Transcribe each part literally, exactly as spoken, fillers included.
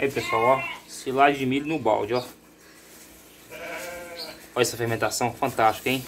Aí pessoal, ó, silagem de milho no balde, ó. Olha essa fermentação fantástica, hein?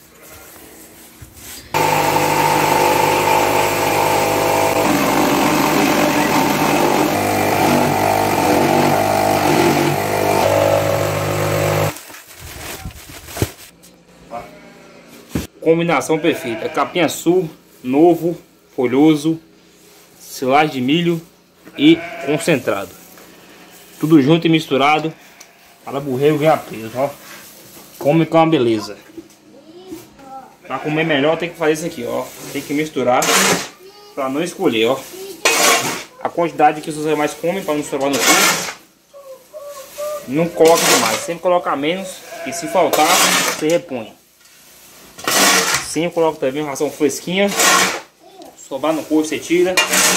Combinação perfeita, capim-açu novo, folhoso, silagem de milho e concentrado. Tudo junto e misturado para borrego ganhar peso, ó. Come com uma beleza. Para comer melhor tem que fazer isso aqui, ó. Tem que misturar para não escolher, ó. A quantidade que os animais comem para não sobrar no cu. Não coloca demais, sempre coloca menos e se faltar você repõe. Sim, eu coloco também uma ração fresquinha. Sobrar no couro você tira.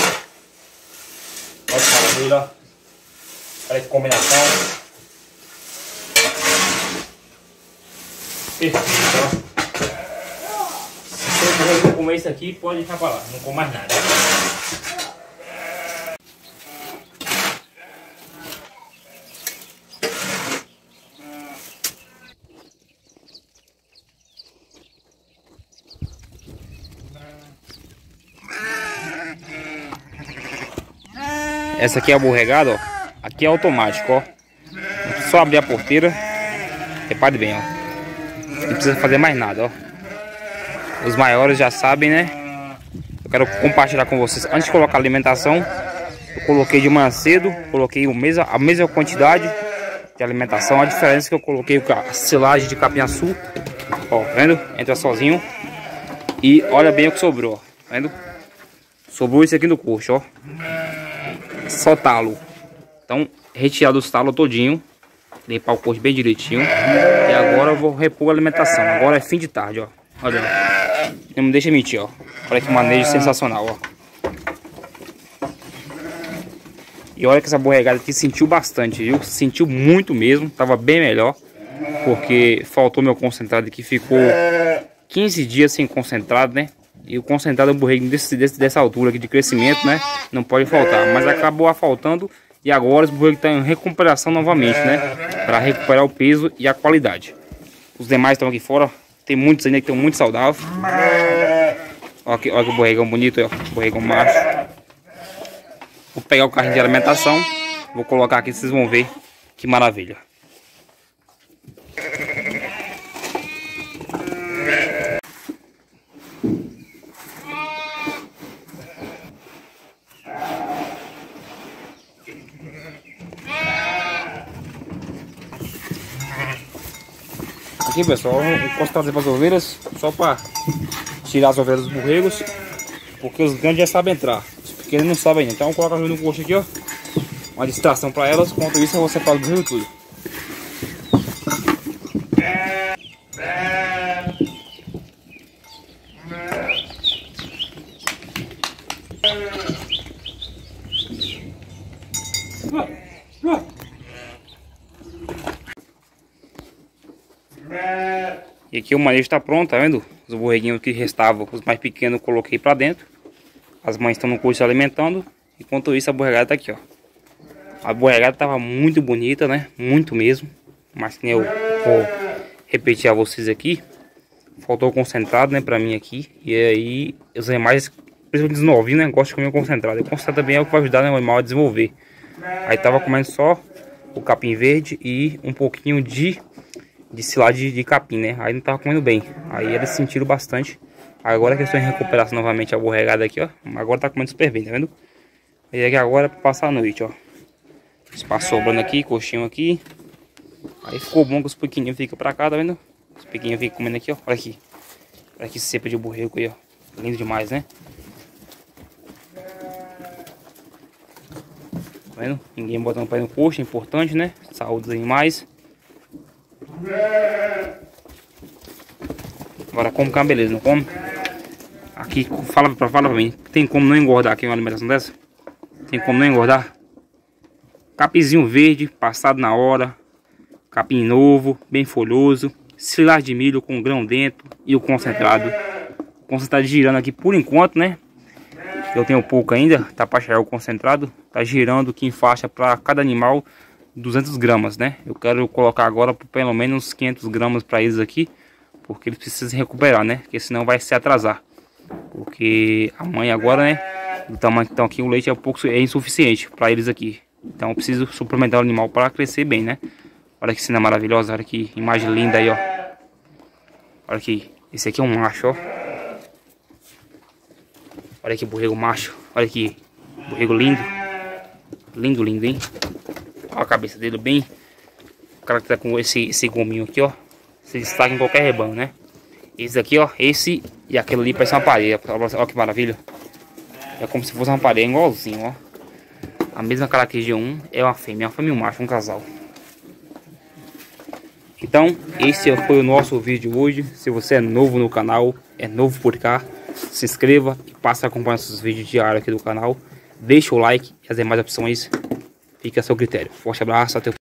Olha que maravilha. Olha que combinação. Perfeito, ó. Se você não comer isso aqui, pode deixar pra lá. Não come mais nada. Essa aqui é a borregada, ó. Aqui é automático, ó. Só abrir a porteira. Repare bem, ó. Não precisa fazer mais nada, ó. Os maiores já sabem, né? Eu quero compartilhar com vocês. Antes de colocar a alimentação, eu coloquei de manhã cedo. Coloquei o mesmo, a mesma quantidade de alimentação. A diferença é que eu coloquei a silagem de capim-açu. Ó, vendo? Entra sozinho. E olha bem o que sobrou, ó. Vendo? Sobrou isso aqui no coxo, ó. Só talo. Então, retirar dos talos todinho. Limpar o coxo bem direitinho. E agora eu vou repor a alimentação. Agora é fim de tarde, ó. Olha, não me deixa mentir, ó. Olha que manejo sensacional, ó. E olha que essa borregada aqui sentiu bastante, viu? Sentiu muito mesmo. Tava bem melhor. Porque faltou meu concentrado aqui. Ficou quinze dias sem concentrado, né? E o concentrado é um borrego desse, desse, dessa altura aqui de crescimento, né? Não pode faltar. Mas acabou faltando. E agora os borregos estão em recuperação novamente, né? Para recuperar o peso e a qualidade. Os demais estão aqui fora. Tem muitos ainda que estão muito saudáveis. Olha que, olha que borregão bonito, ó. Borregão macho. Vou pegar o carrinho de alimentação. Vou colocar aqui, vocês vão ver que maravilha. Aqui pessoal, vou encostar as ovelhas só para tirar as ovelhas dos borregos, porque os grandes já sabem entrar, os pequenos não sabem ainda. Então eu coloco no coxo aqui, ó, uma distração para elas. Enquanto isso eu vou separar o borrego tudo. E aqui o manejo está pronto, tá vendo? Os borreguinhos que restavam, os mais pequenos, eu coloquei para dentro. As mães estão no coxo se alimentando. Enquanto isso a borregada tá aqui, ó. A borregada tava muito bonita, né? Muito mesmo. Mas que nem eu vou repetir a vocês aqui. Faltou o concentrado, né? Pra mim aqui. E aí os animais, principalmente os novinhos, né? Gostam de comer o concentrado. E o concentrado também é o que vai ajudar, né, o animal a desenvolver. Aí tava comendo só o capim verde e um pouquinho de... de silagem de, de capim, né? Aí não tava comendo bem. Aí eles sentiram bastante. Agora que eu estou em recuperação novamente a borregada aqui, ó. Agora tá comendo super bem, tá vendo? E aqui agora é pra passar a noite, ó. Espaço sobrando aqui, coxinho aqui. Aí ficou bom que os pequenininhos ficam pra cá, tá vendo? Os pequenininhos ficam comendo aqui, ó. Olha aqui. Olha que cepa de borrego aí, ó. Lindo demais, né? Tá vendo? Ninguém botando pé no coxo, é importante, né? Saúde dos animais. Agora come com uma beleza, não come? Aqui, fala pra, fala pra mim, tem como não engordar aqui uma alimentação dessa? Tem como não engordar? Capinzinho verde, passado na hora. Capim novo, bem folhoso. Silagem de milho com grão dentro e o concentrado. O concentrado girando aqui por enquanto, né? Eu tenho pouco ainda, tá para chegar o concentrado. Tá girando aqui em faixa para cada animal duzentas gramas, né? Eu quero colocar agora por pelo menos quinhentas gramas para eles aqui, porque eles precisam recuperar, né? Porque senão vai se atrasar. Porque a mãe agora, né? Do tamanho que estão aqui, o leite é um pouco é insuficiente para eles aqui. Então eu preciso suplementar o animal para crescer bem, né? Olha que cena maravilhosa, olha que imagem linda aí, ó. Olha aqui, esse aqui é um macho, ó. Olha que borrego macho, olha que borrego lindo. Lindo, lindo, hein? Olha a cabeça dele bem. O cara que tá com esse, esse gominho aqui, ó, se destaca em qualquer rebanho, né? Esse aqui, ó, esse e aquele ali parece uma parede. Olha que maravilha. É como se fosse uma parede, igualzinho, ó. A mesma característica de um é uma fêmea, uma fêmea e um macho, um casal. Então, esse foi o nosso vídeo hoje. Se você é novo no canal, é novo por cá, se inscreva e passe a acompanhar os vídeos diários aqui do canal. Deixa o like e as demais opções fica a seu critério. Forte abraço, até o